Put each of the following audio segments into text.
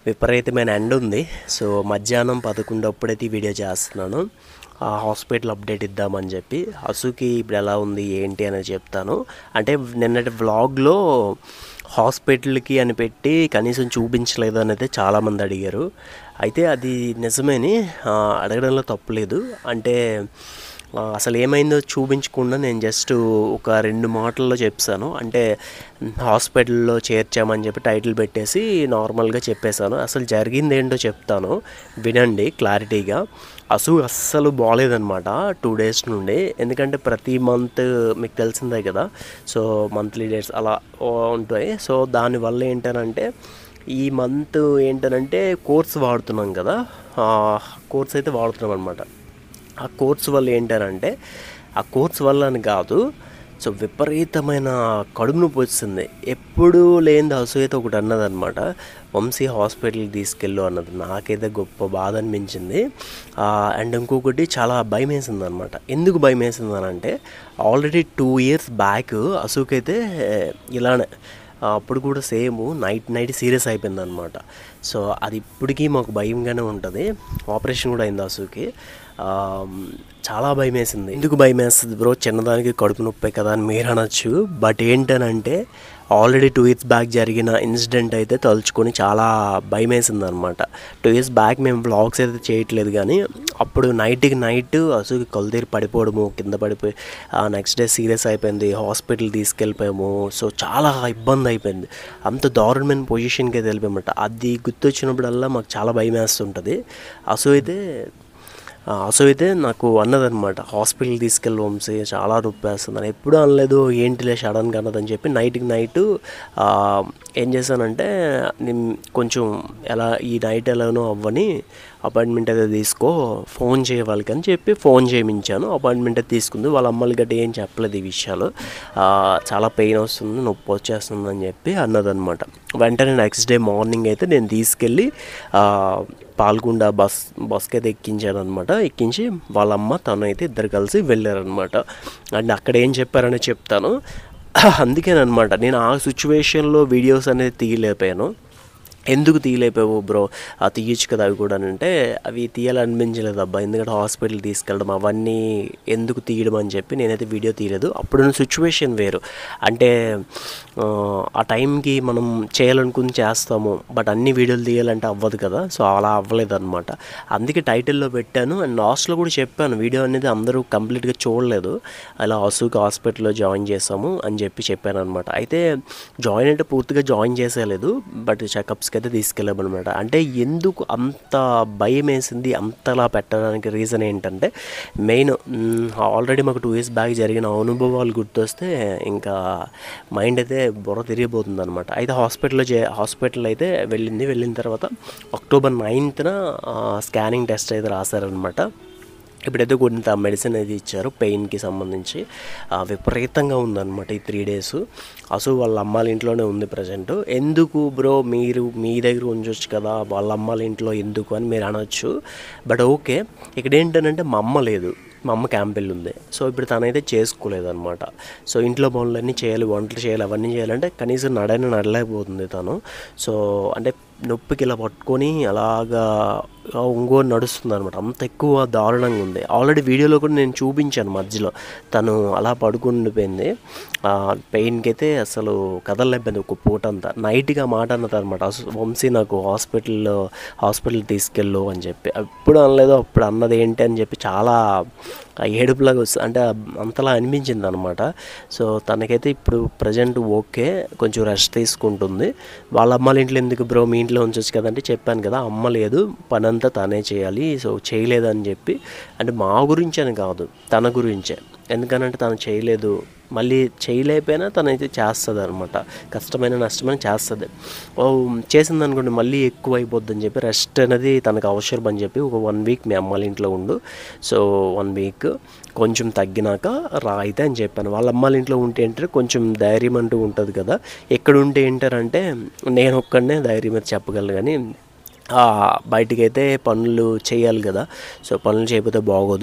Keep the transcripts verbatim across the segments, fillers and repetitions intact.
విపరీతమైన ఎండ ఉంది. సో మధ్యాహ్నం పదకొండు అప్పుడైతే ఈ వీడియో చేస్తున్నాను. హాస్పిటల్ అప్డేట్ ఇద్దామని చెప్పి. అసుకి ఇప్పుడు ఎలా ఉంది ఏంటి అనేది చెప్తాను. అంటే నిన్నటి వ్లాగ్లో హాస్పిటల్కి అని పెట్టి కనీసం చూపించలేదు అనేది చాలామంది అడిగారు. అయితే అది నిజమేని అడగడంలో తప్పులేదు. అంటే అసలు ఏమైందో చూపించకుండా నేను జస్ట్ ఒక రెండు మాటల్లో చెప్పాను. అంటే హాస్పిటల్లో చేర్చామని చెప్పి టైటిల్ పెట్టేసి నార్మల్గా చెప్పేశాను. అసలు జరిగింది ఏంటో చెప్తాను, వినండి క్లారిటీగా. అసు అస్సలు బాగాలేదనమాట టూ డేస్ నుండి. ఎందుకంటే ప్రతి మంత్ మీకు తెలిసిందే కదా, సో మంత్లీ డేట్స్ అలా ఉంటాయి. సో దానివల్ల ఏంటనంటే ఈ మంత్ ఏంటనంటే కోర్స్ వాడుతున్నాం కదా, కోర్స్ అయితే వాడుతున్నాం అనమాట. ఆ కోర్స్ వల్ల ఏంటనంటే ఆ కోర్స్ వల్ల అని కాదు, సో విపరీతమైన కడుపు నొప్పి వచ్చింది. ఎప్పుడు లేనిది అసూయత ఒకటి అన్నదనమాట, వంశీ హాస్పిటల్కి తీసుకెళ్ళు అన్నది. నాకైతే గొప్ప బాధ అనిపించింది. అండ్ ఇంకొకటి చాలా భయం వేసింది అనమాట. ఎందుకు భయం వేసింది అని అంటే ఆల్రెడీ టూ ఇయర్స్ బ్యాక్ అసూకైతే ఇలానే అప్పుడు కూడా సేమ్ నైట్ నైట్ సీరియస్ అయిపోయింది అనమాట. సో అది ఇప్పటికీ మాకు భయంగానే ఉంటుంది. ఆపరేషన్ కూడా అయింది అసూకి. చాలా భయం వేసింది. ఎందుకు భయం వేస్తుంది బ్రో, చిన్నదానికి కడుపు నొప్పి కదా అని మీరు అనొచ్చు. బట్ ఏంటనంటే ఆల్రెడీ టూ ఇయర్స్ బ్యాక్ జరిగిన ఇన్సిడెంట్ అయితే తలుచుకొని చాలా భయం వేసింది అనమాట. టూ ఇయర్స్ బ్యాక్ మేము వ్లాగ్స్ అయితే చేయట్లేదు, కానీ అప్పుడు నైట్కి నైట్ అసలు కళ్ళుతీరి పడిపోవడము, కింద పడిపోయి నెక్స్ట్ డే సీరియస్ అయిపోయింది, హాస్పిటల్ తీసుకెళ్ళిపోయాము. సో చాలా ఇబ్బంది అయిపోయింది. అంత దారుణమైన పొజిషన్కి అయితే వెళ్ళిపోయామన్నమాట. అది గుర్తొచ్చినప్పుడల్లా మాకు చాలా భయం వేస్తుంటుంది. అసలు అయితే అసలు అయితే నాకు అన్నదనమాట, హాస్పిటల్ తీసుకెళ్ళి వంశీ చాలా నొప్పి వేస్తుంది అని. ఎప్పుడూ అనలేదు, ఏంటిలే సడన్గా అన్నదని చెప్పి నైట్కి నైట్ ఏం చేశానంటే నేను కొంచెం ఎలా ఈ నైట్ ఎలానో అవ్వని అపాయింట్మెంట్ అయితే తీసుకో, ఫోన్ చేయవాళ్ళకి అని చెప్పి ఫోన్ చేయించాను. అపాయింట్మెంట్ అయితే తీసుకుంది. వాళ్ళ అమ్మలు గట్టి ఏం చెప్పలేదు ఈ విషయాలు. చాలా పెయిన్ వస్తుంది, నొప్పి వచ్చేస్తుంది అని చెప్పి అన్నదనమాట. వెంటనే నెక్స్ట్ డే మార్నింగ్ అయితే నేను తీసుకెళ్ళి పాల్గొండ బస్ బస్కి అయితే ఎక్కించాను అనమాట. ఎక్కించి వాళ్ళ అమ్మ తను అయితే ఇద్దరు కలిసి వెళ్ళారనమాట. అండ్ అక్కడ ఏం చెప్పారని చెప్తాను. అందుకేనమాట నేను ఆ సిచ్యువేషన్లో వీడియోస్ అనేది తీయలేకపోయాను. ఎందుకు తీయలేపావు బ్రో, ఆ తీయచ్చు కదా అవి కూడా అంటే అవి తీయాలనిపించలేదు అబ్బా, ఎందుకంటే హాస్పిటల్ తీసుకెళ్ళడం అవన్నీ ఎందుకు తీయడం అని చెప్పి నేనైతే వీడియో తీయలేదు. అప్పుడున్న సిచ్యువేషన్ వేరు. అంటే ఆ టైంకి మనం చేయాలనుకుని చేస్తాము, బట్ అన్ని వీడియోలు తీయాలంటే అవ్వదు కదా, సో అలా అవ్వలేదు అనమాట. అందుకే టైటిల్లో పెట్టాను. అండ్ లాస్ట్లో కూడా చెప్పాను, వీడియో అనేది అందరూ కంప్లీట్గా చూడలేదు, అలా అసూకి హాస్పిటల్లో జాయిన్ చేసాము అని చెప్పి చెప్పాను అనమాట. అయితే జాయిన్ అంటే పూర్తిగా జాయిన్ చేసేయలేదు, బట్ చెకప్స్కి అయితే తీసుకెళ్ళామన్నమాట. అంటే ఎందుకు అంత భయం వేసింది అంతలా పెట్టడానికి రీజన్ ఏంటంటే మెయిన్ ఆల్రెడీ మాకు టూ ఇయర్స్ బ్యాక్ జరిగిన అనుభవాలు గుర్తొస్తే ఇంకా మైండ్ అయితే బుర్ర తిరిగిపోతుంది అనమాట. అయితే హాస్పిటల్లో చే హాస్పిటల్ అయితే వెళ్ళింది. వెళ్ళిన తర్వాత అక్టోబర్ నైన్త్న స్కానింగ్ టెస్ట్ అయితే రాశారనమాట. ఇప్పుడైతే కొంత మెడిసిన్ అయితే ఇచ్చారు పెయిన్కి సంబంధించి. విపరీతంగా ఉందన్నమాట ఈ త్రీ డేస్. అసలు వాళ్ళ అమ్మాల ఇంట్లోనే ఉంది ప్రజెంట్. ఎందుకు బ్రో మీరు మీ దగ్గర ఉంచవచ్చు కదా, వాళ్ళ అమ్మాల ఇంట్లో ఎందుకు అని మీరు అనొచ్చు. బట్ ఓకే, ఇక్కడ ఏంటంటే మా అమ్మ లేదు, మా అమ్మ క్యాంపెల్ ఉంది. సో ఇప్పుడు తనైతే చేసుకోలేదన్నమాట. సో ఇంట్లో పనులన్నీ చేయాలి, వంటలు చేయాలి, అవన్నీ చేయాలంటే కనీసం నడని నడలేకపోతుంది తను. సో అంటే నొప్పికి ఇలా పట్టుకొని అలాగా ఒంగోని నడుస్తుంది అనమాట. అంత ఎక్కువ దారుణంగా ఉంది. ఆల్రెడీ వీడియోలో కూడా నేను చూపించాను మధ్యలో, తను అలా పడుకుండిపోయింది. పెయిన్కి అయితే అసలు కదలలేకపోయింది ఒక పూట అంతా. నైట్గా మాట అన్నది అనమాట, వంశీ నాకు హాస్పిటల్లో హాస్పిటల్ తీసుకెళ్ళు అని చెప్పి. ఎప్పుడు అనలేదు, అప్పుడు అన్నది ఏంటి అని చెప్పి చాలా ఏడుపులాగా వస్తుంది, అంటే అంతలా అనిపించింది అనమాట. సో తనకైతే ఇప్పుడు ప్రజెంట్ ఓకే, కొంచెం రెస్ట్ తీసుకుంటుంది. వాళ్ళ అమ్మాళ్ళ ఇంట్లో ఎందుకు బ్రో మీ ఇంట్లో ఉంచవచ్చు కదంటే చెప్పాను కదా, అమ్మ లేదు, పని అంతా తనే చేయాలి, సో చేయలేదని చెప్పి. అంటే మా గురించి అని కాదు, తన గురించే. ఎందుకనంటే తను చేయలేదు, మళ్ళీ చేయలేకపోయినా తనైతే చేస్తుంది అనమాట. కష్టమైన నష్టమైన చేస్తుంది. ఓ చేసింది అనుకోండి మళ్ళీ ఎక్కువ అయిపోద్ది అని చెప్పి రెస్ట్ అనేది తనకు అవసరం అని చెప్పి ఒక వన్ వీక్ మీ అమ్మాళ్ళ ఇంట్లో ఉండు, సో వన్ వీక్ కొంచెం తగ్గినాక రా అయితే అని చెప్పాను. వాళ్ళ అమ్మాళ్ళ ఇంట్లో ఉంటే ఏంటంటే కొంచెం ధైర్యం అంటూ ఉంటుంది కదా. ఎక్కడ ఉంటే ఏంటారంటే నేను ఒక్కడనే ధైర్యం మీద చెప్పగలను, కానీ బయటికైతే పనులు చేయాలి కదా, సో పనులు చేయకపోతే బాగోదు.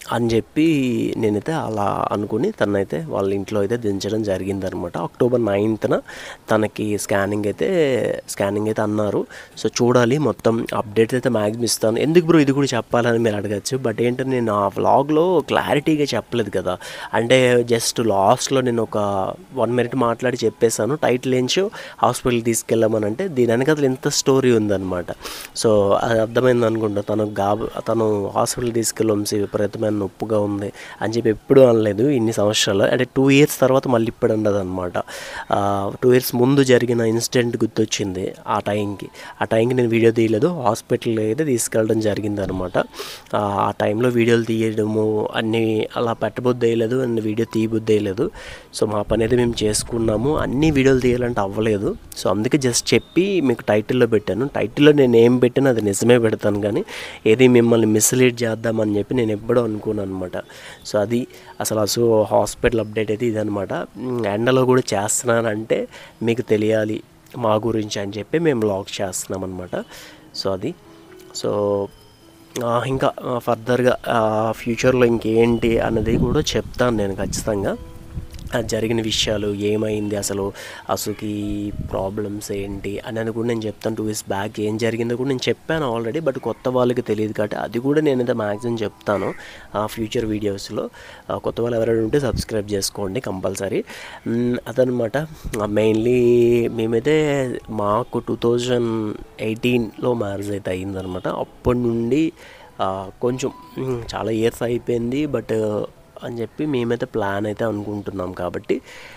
అని చెప్పి నేనైతే అలా అనుకుని తనైతే వాళ్ళ ఇంట్లో అయితే దించడం జరిగిందనమాట. అక్టోబర్ నైన్త్న తనకి స్కానింగ్ అయితే స్కానింగ్ అయితే అన్నారు. సో చూడాలి, మొత్తం అప్డేట్స్ అయితే మ్యాక్సిమం ఇస్తాను. ఎందుకు బ్రో ఇది కూడా చెప్పాలని మీరు అడగచ్చు. బట్ ఏంటంటే నేను ఆ వ్లాగ్లో క్లారిటీగా చెప్పలేదు కదా, అంటే జస్ట్ లాస్ట్లో నేను ఒక వన్ మినిట్ మాట్లాడి చెప్పేశాను. టైటిల్ ఏంచో హాస్పిటల్కి తీసుకెళ్ళామని, అంటే దీని వెనకాల ఎంత స్టోరీ ఉందన్నమాట. సో అది అర్థమైంది అనుకుంటా. తను గా తను హాస్పిటల్ తీసుకెళ్ళి వంశీ విపరీతమైన నొప్పుగా ఉంది అని చెప్పి ఎప్పుడూ అనలేదు ఇన్ని సంవత్సరాలు. అంటే టూ ఇయర్స్ తర్వాత మళ్ళీ ఇప్పుడు ఉండదు అనమాట. టూ ఇయర్స్ ముందు జరిగిన ఇన్సిడెంట్ గుర్తొచ్చింది ఆ టైంకి. ఆ టైంకి నేను వీడియో తీయలేదు, హాస్పిటల్కి అయితే తీసుకెళ్ళడం జరిగింది అనమాట. ఆ టైంలో వీడియోలు తీయడము అన్నీ అలా పెట్టబుద్ధి వేయలేదు, అన్ని వీడియో తీయబుద్ధి వేయలేదు. సో మా పని అయితే మేము చేసుకున్నాము. అన్ని వీడియోలు తీయాలంటే అవ్వలేదు. సో అందుకే జస్ట్ చెప్పి మీకు టైటిల్లో పెట్టాను. టైటిల్లో నేను ఏం పెట్టాను అది నిజమే పెడతాను, కానీ ఏది మిమ్మల్ని మిస్లీడ్ చేద్దామని చెప్పి నేను ఎప్పుడూ అనుకున్నాను అనమాట. సో అది అసలు అసలు హాస్పిటల్ అప్డేట్ అయితే ఇదనమాట. ఎండలో కూడా చేస్తున్నానంటే మీకు తెలియాలి మా గురించి అని చెప్పి మేము వ్లాగ్ చేస్తున్నాం అనమాట. సో అది సో ఇంకా ఫర్దర్గా ఫ్యూచర్లో ఇంకేంటి అన్నది కూడా చెప్తాను నేను ఖచ్చితంగా. జరిగిన విషయాలు ఏమైంది, అసలు అసలుకి ప్రాబ్లమ్స్ ఏంటి అనేది కూడా నేను చెప్తాను. టూ ఇయర్స్ బ్యాక్ ఏం జరిగిందో కూడా నేను చెప్పాను ఆల్రెడీ, బట్ కొత్త వాళ్ళకి తెలియదు కాబట్టి అది కూడా నేనైతే మ్యాక్సిమం చెప్తాను ఫ్యూచర్ వీడియోస్లో. కొత్త వాళ్ళు ఎవరైనా ఉంటే సబ్స్క్రైబ్ చేసుకోండి కంపల్సరీ. అదనమాట. మెయిన్లీ మేమైతే మాకు టూ థౌజండ్ ఎయిటీన్లో మ్యారేజ్ అయితే అయిందనమాట. అప్పటి నుండి కొంచెం చాలా ఇయర్స్ అయిపోయింది, బట్ అని చెప్పి మేమైతే ప్లాన్ అయితే అనుకుంటున్నాం. కాబట్టి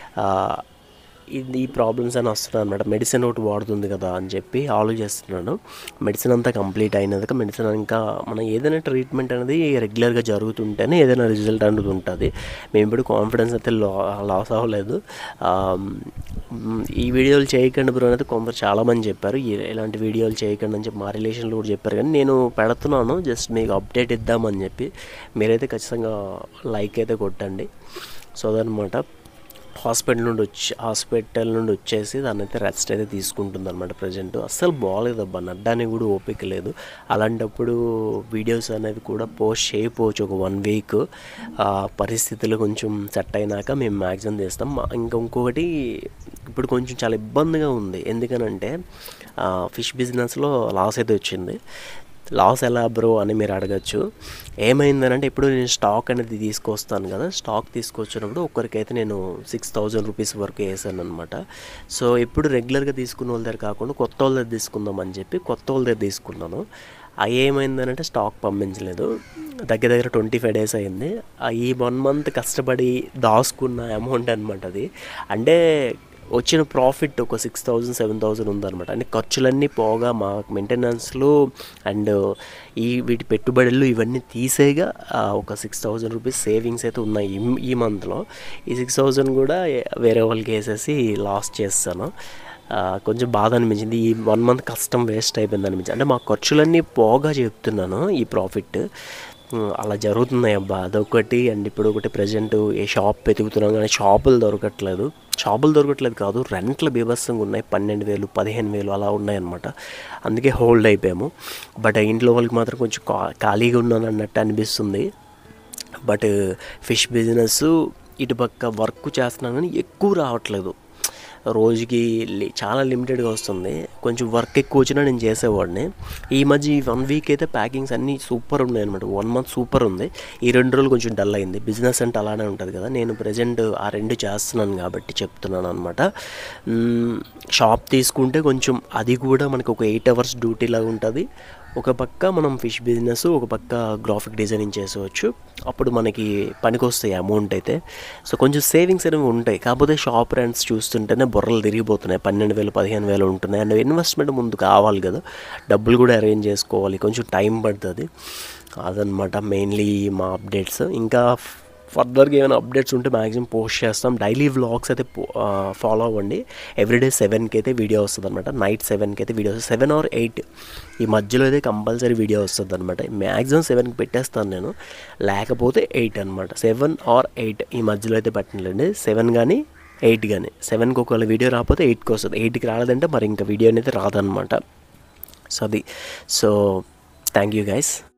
ఇది ఈ ప్రాబ్లమ్స్ అని వస్తున్నాయి అనమాట. మెడిసిన్ ఒకటి వాడుతుంది కదా అని చెప్పి ఆలోచిస్తున్నాను. మెడిసిన్ అంతా కంప్లీట్ అయినది, మెడిసిన్ ఇంకా మనం ఏదైనా ట్రీట్మెంట్ అనేది రెగ్యులర్గా జరుగుతుంటేనే ఏదైనా రిజల్ట్ అనేది ఉంటుంది. మేము ఇప్పుడు కాన్ఫిడెన్స్ అయితే లా లాస్ అవ్వలేదు. ఈ వీడియోలు చేయకండి బ్రో అనేది కొందరు చాలామంది చెప్పారు, ఇలాంటి వీడియోలు చేయకండి అని చెప్పి మా రిలేషన్లో కూడా చెప్పారు. కానీ నేను పెడుతున్నాను జస్ట్ మీకు అప్డేట్ ఇద్దామని చెప్పి. మీరైతే ఖచ్చితంగా లైక్ అయితే కొట్టండి. సో అదనమాట. హాస్పిటల్ నుండి వచ్చి హాస్పిటల్ నుండి వచ్చేసి దాన్నైతే రెస్ట్ అయితే తీసుకుంటుంది అనమాట. ప్రజెంట్ అస్సలు బాగాలేదు అబ్బా, నడ్డానికి కూడా ఓపిక లేదు. అలాంటప్పుడు వీడియోస్ అనేది కూడా పోస్ట్ చేయకపోవచ్చు ఒక వన్ వీక్. పరిస్థితులు కొంచెం సెట్ అయినాక మేము మ్యాక్సిమం చేస్తాం. ఇంకా ఇంకొకటి ఇప్పుడు కొంచెం చాలా ఇబ్బందిగా ఉంది. ఎందుకనంటే ఫిష్ బిజినెస్లో లాస్ అయితే వచ్చింది. లాస్ ఎలా బ్రో అని మీరు అడగచ్చు. ఏమైందనంటే ఇప్పుడు నేను స్టాక్ అనేది తీసుకొస్తాను కదా, స్టాక్ తీసుకొచ్చినప్పుడు ఒక్కరికైతే నేను సిక్స్ థౌజండ్ రూపీస్ వరకు వేసాను అనమాట. సో ఇప్పుడు రెగ్యులర్గా తీసుకున్న వాళ్ళ దగ్గర కాకుండా కొత్త వాళ్ళ దగ్గర తీసుకుందాం అని చెప్పి కొత్త వాళ్ళ దగ్గర తీసుకున్నాను. అవి ఏమైందనంటే స్టాక్ పంపించలేదు. దగ్గర దగ్గర ట్వంటీ ఫైవ్ డేస్ అయింది. ఈ వన్ మంత్ కష్టపడి దాచుకున్న అమౌంట్ అనమాట అది. అంటే వచ్చిన ప్రాఫిట్ ఒక సిక్స్ థౌజండ్ సెవెన్ థౌజండ్ ఉందన్నమాట. అంటే ఖర్చులన్నీ పోగా మా మెయింటెనెన్స్లు అండ్ ఈ వీటి పెట్టుబడులు ఇవన్నీ తీసేగా ఒక సిక్స్ థౌజండ్ రూపీస్ సేవింగ్స్ అయితే ఉన్నాయి ఈ మంత్లో. ఈ సిక్స్ థౌజండ్ కూడా వేరే వాళ్ళకి వేసేసి లాస్ చేస్తాను. కొంచెం బాధ అనిపించింది. ఈ వన్ మంత్ కష్టం వేస్ట్ అయిపోయింది అనిపించింది. అంటే మా ఖర్చులన్నీ పోగా చెప్తున్నాను ఈ ప్రాఫిట్. అలా జరుగుతున్నాయి అబ్బా, అదొకటి. అండ్ ఇప్పుడు ఒకటి ప్రజెంట్ ఏ షాప్ వెతుకుతున్నాం కానీ షాపులు దొరకట్లేదు. షాపులు దొరకట్లేదు కాదు, రెంట్లు బీభత్సంగా ఉన్నాయి. పన్నెండు వేలు పదిహేను వేలు అలా ఉన్నాయన్నమాట. అందుకే హోల్డ్ అయిపోయాము. బట్ ఇంట్లో వాళ్ళకి మాత్రం కొంచెం ఖాళీగా ఉన్నాను అన్నట్టు అనిపిస్తుంది. బట్ ఫిష్ బిజినెస్ ఇటుపక్క వర్క్ చేస్తున్నాను కానీ ఎక్కువ రావట్లేదు. రోజుకి చాలా లిమిటెడ్గా వస్తుంది. కొంచెం వర్క్ ఎక్కువ వచ్చినా నేను చేసేవాడిని. ఈ మధ్య ఈ వన్ వీక్ అయితే ప్యాకింగ్స్ అన్నీ సూపర్ ఉన్నాయి అనమాట. వన్ మంత్ సూపర్ ఉంది. ఈ రెండు రోజులు కొంచెం డల్ అయింది. బిజినెస్ అంటే అలానే ఉంటుంది కదా, నేను ప్రజెంట్ ఆ రెండు చేస్తున్నాను కాబట్టి చెప్తున్నాను అనమాట. షాప్ తీసుకుంటే కొంచెం అది కూడా మనకు ఒక ఎయిట్ అవర్స్ డ్యూటీ లాగా ఉంటుంది. ఒక పక్క మనం ఫిష్ బిజినెస్, ఒక పక్క గ్రాఫిక్ డిజైనింగ్ చేసేవచ్చు. అప్పుడు మనకి పనికి వస్తాయి అమౌంట్ అయితే. సో కొంచెం సేవింగ్స్ అనేవి ఉంటాయి. కాకపోతే షాప్ రెంట్స్ చూస్తుంటేనే బుర్రలు తిరిగిపోతున్నాయి. పన్నెండు వేలు పదిహేను వేలు ఉంటున్నాయి. అండ్ ఇన్వెస్ట్మెంట్ ముందు కావాలి కదా, డబ్బులు కూడా అరేంజ్ చేసుకోవాలి, కొంచెం టైం పడుతుంది. అదనమాట మెయిన్లీ మా అప్డేట్స్. ఇంకా ఫర్దర్గా ఏమైనా అప్డేట్స్ ఉంటే మ్యాక్సిమం పోస్ట్ చేస్తాం. డైలీ వ్లాగ్స్ అయితే ఫాలో అవ్వండి. ఎవ్రీడే సెవెన్కి అయితే వీడియో వస్తుంది అనమాట. నైట్ సెవెన్కి అయితే వీడియో వస్తుంది. సెవెన్ ఆర్ ఎయిట్ ఈ మధ్యలో అయితే కంపల్సరీ వీడియో వస్తుంది అనమాట. మ్యాక్సిమం సెవెన్కి పెట్టేస్తాను నేను, లేకపోతే ఎయిట్ అనమాట. సెవెన్ ఆర్ ఎయిట్ ఈ మధ్యలో అయితే పెట్టండి. సెవెన్ కానీ ఎయిట్ కానీ. సెవెన్కి ఒకవేళ వీడియో రాకపోతే ఎయిట్కి వస్తుంది. ఎయిట్కి రాలేదంటే మరి ఇంకా వీడియో అనేది రాదనమాట. సో అది. So thank you guys.